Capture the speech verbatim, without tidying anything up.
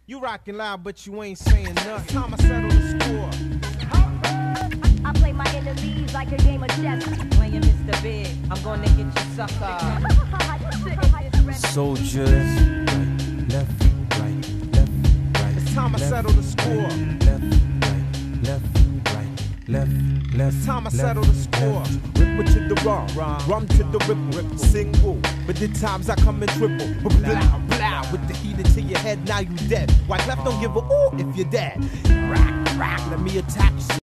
You rockin' loud, but you ain't saying nothing. Time I settle the score. I play my enemies like a game of chess. Playing Mister Big, I'm gonna get you sucker. Soldiers, right, left, right, left, right. It's time I settle the score. Left, right, left, right, left, left. It's time I settle the score. Ripple to the rum, rum to the ripple, ripple. Single, but the times I come in triple. Blah, blah, with the heater to your head, now you dead. Why left don't give a ooh if you're dead. Rock, rock, let me attack you.